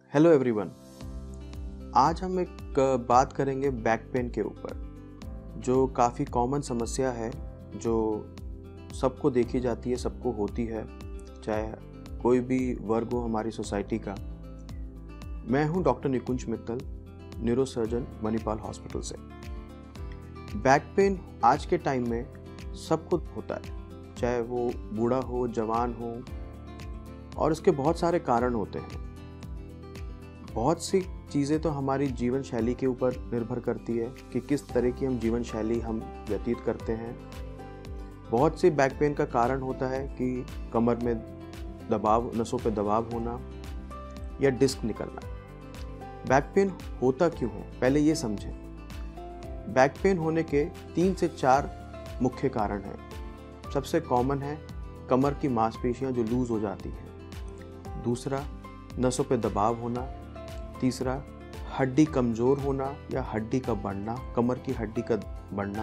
Hello everyone. आज हम एक बात करेंगे बैक पेन के ऊपर, जो काफ़ी कॉमन समस्या है, जो सबको देखी जाती है, सबको होती है, चाहे कोई भी वर्ग हो हमारी सोसाइटी का। मैं हूं doctor Nikunj Mittal, neurosurgeon Manipal hospital से। बैक पेन आज के टाइम में सबको होता है, चाहे वो बूढ़ा हो, जवान हो, और इसके बहुत सारे कारण होते हैं। बहुत सी चीज़ें तो हमारी जीवन शैली के ऊपर निर्भर करती है कि किस तरह की हम जीवन शैली हम व्यतीत करते हैं। बहुत सी बैक पेन का कारण होता है कि कमर में दबाव, नसों पे दबाव होना या डिस्क निकलना। बैक पेन होता क्यों है, पहले ये समझें। बैक पेन होने के 3 से 4 मुख्य कारण हैं। सबसे कॉमन है कमर की मांसपेशियां जो लूज हो जाती हैं। दूसरा, नसों पे दबाव होना। तीसरा, हड्डी कमज़ोर होना या हड्डी का बढ़ना, कमर की हड्डी का बढ़ना।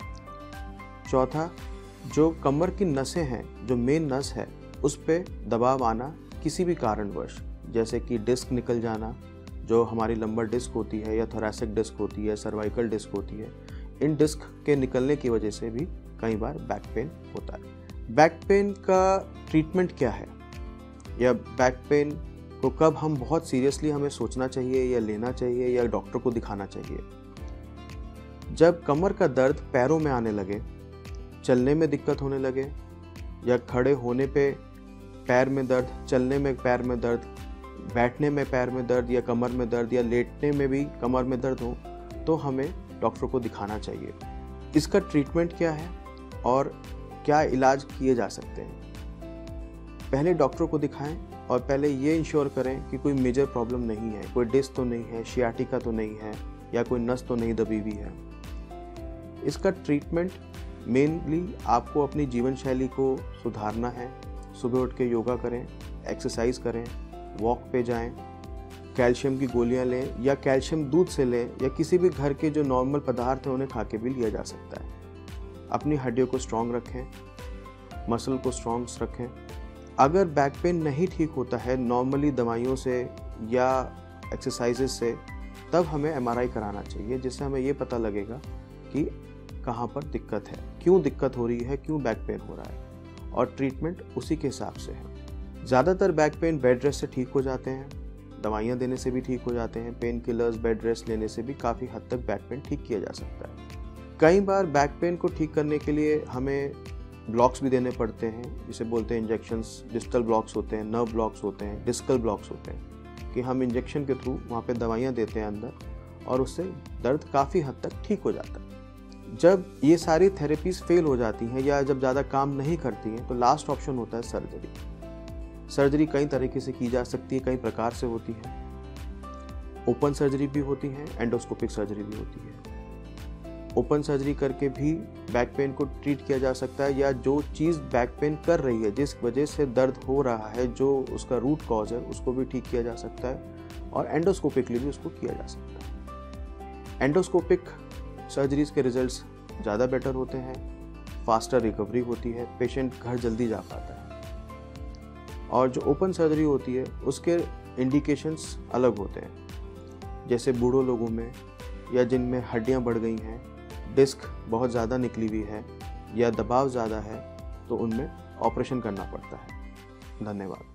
चौथा, जो कमर की नसें हैं, जो मेन नस है, उस पे दबाव आना किसी भी कारणवश, जैसे कि डिस्क निकल जाना, जो हमारी लंबर डिस्क होती है या थोरैसिक डिस्क होती है, सर्वाइकल डिस्क होती है। इन डिस्क के निकलने की वजह से भी कई बार बैक पेन होता है। बैक पेन का ट्रीटमेंट क्या है, या बैक पेन तो कब हम बहुत सीरियसली हमें सोचना चाहिए या लेना चाहिए या डॉक्टर को दिखाना चाहिए? जब कमर का दर्द पैरों में आने लगे, चलने में दिक्कत होने लगे, या खड़े होने पे पैर में दर्द, चलने में पैर में दर्द, बैठने में पैर में दर्द या कमर में दर्द, या लेटने में भी कमर में दर्द हो, तो हमें डॉक्टर को दिखाना चाहिए। इसका ट्रीटमेंट क्या है और क्या इलाज किए जा सकते हैं? पहले डॉक्टर को दिखाएं और पहले ये इंश्योर करें कि कोई मेजर प्रॉब्लम नहीं है, कोई डिस्क तो नहीं है, शियाटिका तो नहीं है, या कोई नस तो नहीं दबी हुई है। इसका ट्रीटमेंट मेनली आपको अपनी जीवन शैली को सुधारना है। सुबह उठ के योगा करें, एक्सरसाइज करें, वॉक पे जाएं, कैल्शियम की गोलियां लें, या कैल्शियम दूध से लें, या किसी भी घर के जो नॉर्मल पदार्थ हैं उन्हें खा के भी लिया जा सकता है। अपनी हड्डियों को स्ट्रॉन्ग रखें, मसल को स्ट्रॉन्ग रखें। अगर बैक पेन नहीं ठीक होता है नॉर्मली दवाइयों से या एक्सरसाइजेस से, तब हमें MRI कराना चाहिए, जिससे हमें ये पता लगेगा कि कहाँ पर दिक्कत है, क्यों दिक्कत हो रही है, क्यों बैक पेन हो रहा है, और ट्रीटमेंट उसी के हिसाब से है। ज़्यादातर बैक पेन बेड रेस्ट से ठीक हो जाते हैं, दवाइयाँ देने से भी ठीक हो जाते हैं। पेन किलर्स, बेड रेस्ट लेने से भी काफ़ी हद तक बैक पेन ठीक किया जा सकता है। कई बार बैक पेन को ठीक करने के लिए हमें ब्लॉक्स भी देने पड़ते हैं, जिसे बोलते हैं इंजेक्शंस। डिस्टल ब्लॉक्स होते हैं, नर्व ब्लॉक्स होते हैं, डिस्कल ब्लॉक्स होते हैं, कि हम इंजेक्शन के थ्रू वहाँ पे दवाइयाँ देते हैं अंदर, और उससे दर्द काफ़ी हद तक ठीक हो जाता है। जब ये सारी थेरेपीज फेल हो जाती हैं या जब ज़्यादा काम नहीं करती हैं, तो लास्ट ऑप्शन होता है सर्जरी। सर्जरी कई तरीके से की जा सकती है, कई प्रकार से होती है। ओपन सर्जरी भी होती है, एंडोस्कोपिक सर्जरी भी होती है। ओपन सर्जरी करके भी बैक पेन को ट्रीट किया जा सकता है, या जो चीज़ बैक पेन कर रही है, जिस वजह से दर्द हो रहा है, जो उसका रूट कॉज है, उसको भी ठीक किया जा सकता है, और एंडोस्कोपिकली भी उसको किया जा सकता है। एंडोस्कोपिक सर्जरीज के रिजल्ट्स ज़्यादा बेटर होते हैं, फास्टर रिकवरी होती है, पेशेंट घर जल्दी जा पाता है। और जो ओपन सर्जरी होती है उसके इंडिकेशंस अलग होते हैं, जैसे बूढ़ों लोगों में, या जिनमें हड्डियां बढ़ गई हैं, डिस्क बहुत ज़्यादा निकली हुई है, या दबाव ज़्यादा है, तो उनमें ऑपरेशन करना पड़ता है। धन्यवाद।